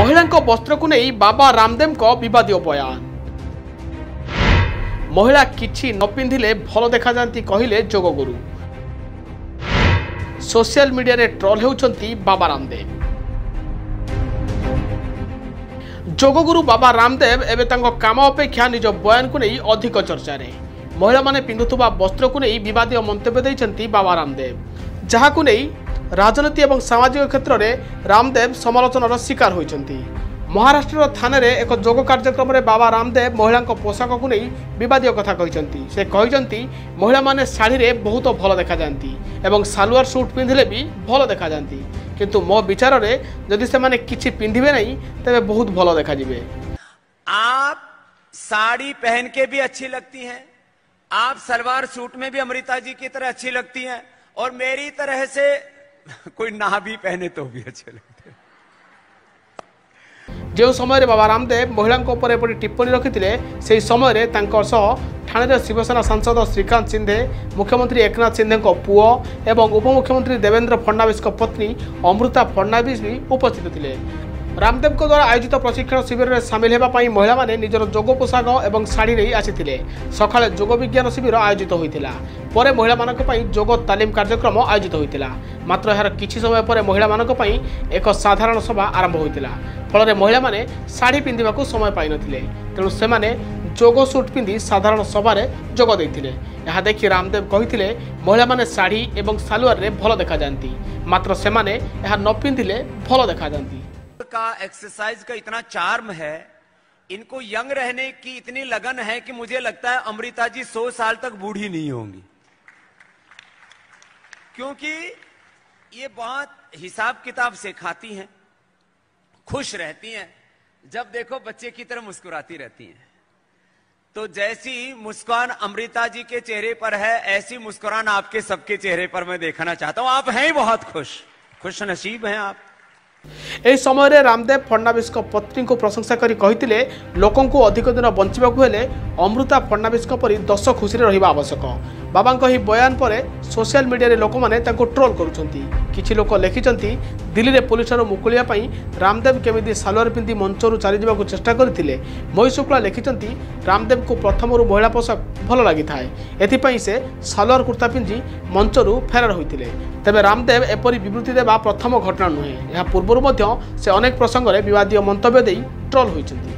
महिला वस्त्र को नहीं बाबा रामदेव को विवादित बयान। महिला किछि न पिंधिले भल देखा जाती कहले जोगगुरु। सोशल मीडिया रे ट्रोल हेउचंती बाबा रामदेव। जोगगुरु बाबा रामदेव एवं तांको काम अपेक्षा निज बयान को नहीं अधिक चर्चा रे। महिला माने पिंधुवा वस्त्र को नहीं विवादित मंतव्य देइचंती बाबा रामदेव, जहा को नहीं राजनीति और सामाजिक क्षेत्र में रामदेव समालोचनार शिकार होइचंती। महाराष्ट्र थाने रे एक जोग कार्यक्रम में बाबा रामदेव महिला पोशाक को नहीं विवादित कथा कहते। से कहते महिला माने साड़ी रे बहुत भल देखा जाती एवं सालुआर सूट पिंधिले भी भल देखा जाती, किंतु मो विचार रे जदि से माने किछि पिंधिबे नहीं तबे बहुत भल देखा जिवे। आप साड़ी पहन के भी अच्छी लगती हैं, आप सलवार सूट में भी अमृता जी की तरह अच्छी लगती हैं, और मेरी तरह से कोई ना भी पहने तो भी अच्छे लगते। जो समय बाबा रामदेव महिला एपरी टिप्पणी रखिते से समय ठाणे शिवसेना सांसद श्रीकांत सिंधे, मुख्यमंत्री एकनाथ सिंधे पुओ एवं उपमुख्यमंत्री देवेंद्र फडणवीस पत्नी अमृता फडणवीस भी उपस्थित थे। रामदेव द्वारा आयोजित प्रशिक्षण शिविर में सामिल होगापी महिला माने निजर जोग पोशाक और शाढ़ी नहीं आसी सकाळे जोग विज्ञान शिविर आयोजित होता। पर महिला मानक जोग तालीम कार्यक्रम आयोजित होता। मात्र यार किछि समय पर महिला मानक एक साधारण सभा आरंभ होता। फल महिला माने शाढ़ी पिंधिबाकू समय पाई नथिले, तेणु सेमाने जोग सूट पिंधि साधारण सभा जोग देइथिले। यह देखि रामदेव कहिथिले महिला माने शाढ़ी एवं सालुआर रे भल देखा जाती, मात्र सेमाने यह न पिंधिले भल देखा जाती। का एक्सरसाइज का इतना चार्म है, इनको यंग रहने की इतनी लगन है कि मुझे लगता है अमृता जी 100 साल तक बूढ़ी नहीं होंगी, क्योंकि ये बहुत हिसाब किताब से खाती हैं, खुश रहती हैं, जब देखो बच्चे की तरह मुस्कुराती रहती हैं। तो जैसी मुस्कान अमृता जी के चेहरे पर है, ऐसी मुस्कुरान आपके सबके चेहरे पर मैं देखना चाहता हूं। आप हैं बहुत खुश नसीब हैं आप। एही समय रामदेव फडणवीस पत्नी को प्रशंसा करी कहिथिले लोकों को अधिक दिन बंचिबाकू हेले अमृता फडणवीस परी 10 खुशी रहिबा आवश्यक। बाबा बयान पर सोशल मीडिया रे लोक माने तांको ट्रोल करुछंती। किछि लोक लिखिछंती दिल्ली रे पुलिस मुकुलिया पई रामदेव केमिति सालुआर पिंधि मंचरू चली जाबाकू चेष्टा करथिले। मही शुक्ला लिखिछंती रामदेव को प्रथमरु महिला पोशाक भल लागि थाए, एथिपई से सालुआर कुर्ता पिंधि मंचरू फेरार होइथिले। तेबे रामदेव एपरी विवृत्ति देबा प्रथम घटना नुहे। यह पूर्व से अनेक प्रसंग में विवादीय मंतव्य दे ट्रोल होइछंती।